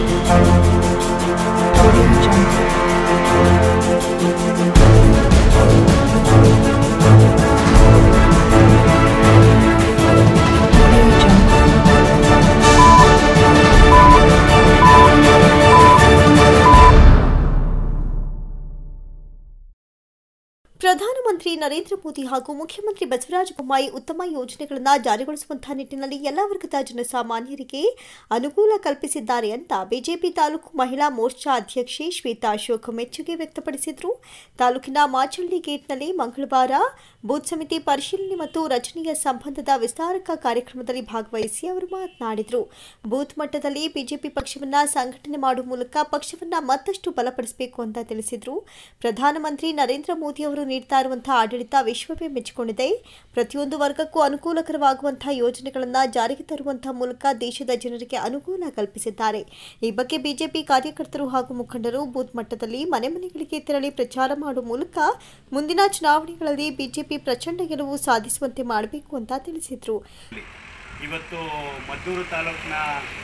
ಪ್ರಧಾನಮಂತ್ರಿ ನರೇಂದ್ರ ಮೋದಿ ಹಾಗೂ ಮುಖ್ಯಮಂತ್ರಿ ಬಸವರಾಜ ಬೊಮ್ಮಾಯಿ ಉತ್ತಮ ಯೋಜನೆಗಳನ್ನು ಜಾರಿಗೊಳಿಸುವಂತಹ ನಿಟ್ಟಿನಲ್ಲಿ ಎಲ್ಲ ವರ್ಗದ ಜನಸಾಮಾನ್ಯರಿಗೆ ಅನುಕೂಲ ಕಲ್ಪಿಸಿದ್ದಾರೆ ಅಂತ ಬಿಜೆಪಿ ತಾಲೂಕು ಮಹಿಳಾ ಮೋರ್ಚಾ ಅಧ್ಯಕ್ಷೆ ಶ್ವೇತಾ ಅಶೋಕ್ ಮೆಚ್ಚುಗೆ ವ್ಯಕ್ತಪಡಿಸಿದರು. ತಾಲೂಕಿನ ಮಾಚಳ್ಳಿ ಗೇಟ್ನಲ್ಲಿ ಮಂಗಳವಾರ ಬೂತ್ ಸಮಿತಿ ಪರಿಶೀಲನೆ ಮತ್ತು ರಚನೆಯ ಸಂಬಂಧದ ವಿಸ್ತಾರಕ ಕಾರ್ಯಕ್ರಮದಲ್ಲಿ ಭಾಗವಹಿಸಿ ಅವರು ಮಾತನಾಡಿದರು. ಬೂತ್ ಮಟ್ಟದಲ್ಲಿ ಬಿಜೆಪಿ ಪಕ್ಷವನ್ನು ಸಂಘಟನೆ ಮಾಡುವ ಮೂಲಕ ಪಕ್ಷವನ್ನು ಮತ್ತಷ್ಟು ಬಲಪಡಿಸಬೇಕು ಅಂತ ತಿಳಿಸಿದರು. ಪ್ರಧಾನಮಂತ್ರಿ ನರೇಂದ್ರ ಮೋದಿ ಅವರು ನೀಡ್ತಾ ಇರುವಂತಹ ಆಡಳಿತ ವಿಶ್ವವೇ ಮೆಚ್ಚಿಕೊಂಡಿದೆ. ಪ್ರತಿಯೊಂದು ವರ್ಗಕ್ಕೂ ಅನುಕೂಲಕರವಾಗುವಂತಹ ಯೋಜನೆಗಳನ್ನು ಜಾರಿಗೆ ತರುವಂತಹ ಮೂಲಕ ದೇಶದ ಜನರಿಗೆ ಅನುಕೂಲ ಕಲ್ಪಿಸಿದ್ದಾರೆ. ಈ ಬಗ್ಗೆ ಬಿಜೆಪಿ ಕಾರ್ಯಕರ್ತರು ಹಾಗೂ ಮುಖಂಡರು ಬೂತ್ ಮಟ್ಟದಲ್ಲಿ ಮನೆ ಮನೆಗಳಿಗೆ ತೆರಳಿ ಪ್ರಚಾರ ಮಾಡುವ ಮೂಲಕ ಮುಂದಿನ ಚುನಾವಣೆಗಳಲ್ಲಿ ಬಿಜೆಪಿ ಪ್ರಚಂಡ ಗೆಲುವು ಸಾಧಿಸುವಂತೆ ಮಾಡಬೇಕು ಅಂತ ತಿಳಿಸಿದರು. ಇವತ್ತು ಮದ್ದೂರು ತಾಲೂಕಿನ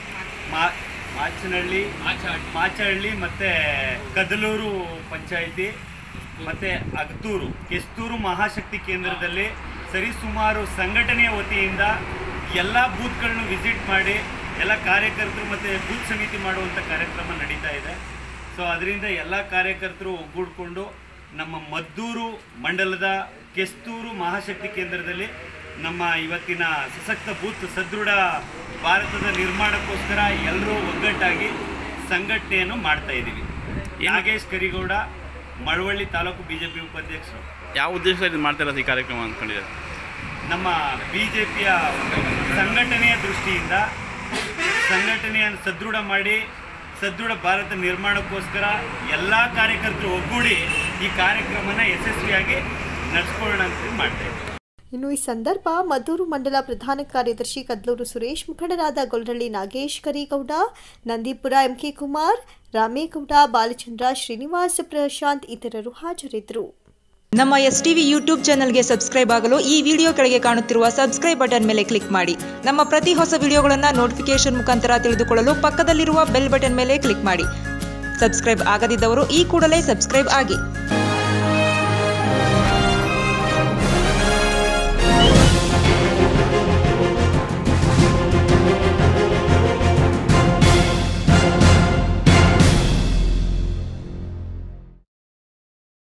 ಮಾಚಹಳ್ಳಿ ಮತ್ತು ಕದಲೂರು ಪಂಚಾಯಿತಿ ಮತ್ತು ಅಗತೂರು ಕೆಸ್ತೂರು ಮಹಾಶಕ್ತಿ ಕೇಂದ್ರದಲ್ಲಿ ಸರಿಸುಮಾರು ಸಂಘಟನೆಯ ವತಿಯಿಂದ ಎಲ್ಲ ಬೂತ್ಗಳನ್ನು ವಿಸಿಟ್ ಮಾಡಿ ಎಲ್ಲ ಕಾರ್ಯಕರ್ತರು ಮತ್ತು ಬೂತ್ ಸಮಿತಿ ಮಾಡುವಂಥ ಕಾರ್ಯಕ್ರಮ ನಡೀತಾ ಇದೆ. ಸೊ ಅದರಿಂದ ಎಲ್ಲ ಕಾರ್ಯಕರ್ತರು ಒಗ್ಗೂಡಿಕೊಂಡು ನಮ್ಮ ಮದ್ದೂರು ಮಂಡಲದ ಕೆಸ್ತೂರು ಮಹಾಶಕ್ತಿ ಕೇಂದ್ರದಲ್ಲಿ ನಮ್ಮ ಇವತ್ತಿನ ಸಶಕ್ತ ಬೂತ್ ಸದೃಢ ಭಾರತದ ನಿರ್ಮಾಣಕ್ಕೋಸ್ಕರ ಎಲ್ಲರೂ ಒಗ್ಗಟ್ಟಾಗಿ ಸಂಘಟನೆಯನ್ನು ಮಾಡ್ತಾ ಇದ್ದೀವಿ. ನಾಗೇಶ್ ಕರಿಗೌಡ, ಮಳವಳ್ಳಿ ತಾಲೂಕು ಬಿಜೆಪಿ ಉಪಾಧ್ಯಕ್ಷರು. ಯಾವ ಉದ್ದೇಶದಲ್ಲಿ ಮಾಡ್ತಿರೋದು ಈ ಕಾರ್ಯಕ್ರಮ ಅಂದ್ಕೊಂಡಿದ್ದಾರೆ? ನಮ್ಮ ಬಿಜೆಪಿಯ ಸಂಘಟನೆಯ ದೃಷ್ಟಿಯಿಂದ ಸಂಘಟನೆಯನ್ನು ಸದೃಢ ಮಾಡಿ ಸದೃಢ ಭಾರತ ನಿರ್ಮಾಣಕ್ಕೋಸ್ಕರ ಎಲ್ಲ ಕಾರ್ಯಕರ್ತರು ಒಗ್ಗೂಡಿ ಈ ಕಾರ್ಯಕ್ರಮನ ಯಶಸ್ವಿಯಾಗಿ ನಡೆಸ್ಕೊಳ್ಳೋಣ ಅಂತ ಮಾಡ್ತಾ ಇದ್ದೀವಿ. ಇನ್ನು ಈ ಸಂದರ್ಭ ಮದ್ದೂರು ಮಂಡಲ ಪ್ರಧಾನ ಕಾರ್ಯದರ್ಶಿ ಕದ್ಲೂರು ಸುರೇಶ್, ಮುಖಂಡರಾದ ಗೊಲ್ಲರಳ್ಳಿ ನಾಗೇಶ್ ಕರಿಗೌಡ, ನಂದೀಪುರ ಎಂಕೆ ಕುಮಾರ್, ರಾಮೇಗೌಡ, ಬಾಲಚಂದ್ರ, ಶ್ರೀನಿವಾಸ್, ಪ್ರಶಾಂತ್ ಇತರರು ಹಾಜರಿದ್ದರು. ನಮ್ಮ ಎಸ್ಟಿವಿ ಯೂಟ್ಯೂಬ್ ಚಾನೆಲ್ಗೆ ಸಬ್ಸ್ಕ್ರೈಬ್ ಆಗಲು ಈ ವಿಡಿಯೋ ಕೆಳಗೆ ಕಾಣುತ್ತಿರುವ ಸಬ್ಸ್ಕ್ರೈಬ್ ಬಟನ್ ಮೇಲೆ ಕ್ಲಿಕ್ ಮಾಡಿ. ನಮ್ಮ ಪ್ರತಿ ಹೊಸ ವಿಡಿಯೋಗಳನ್ನು ನೋಟಿಫಿಕೇಶನ್ ಮುಖಾಂತರ ತಿಳಿದುಕೊಳ್ಳಲು ಪಕ್ಕದಲ್ಲಿರುವ ಬೆಲ್ ಬಟನ್ ಮೇಲೆ ಕ್ಲಿಕ್ ಮಾಡಿ. ಸಬ್ಸ್ಕ್ರೈಬ್ ಆಗದಿದ್ದವರು ಈ ಕೂಡಲೇ ಸಬ್ಸ್ಕ್ರೈಬ್ ಆಗಿ.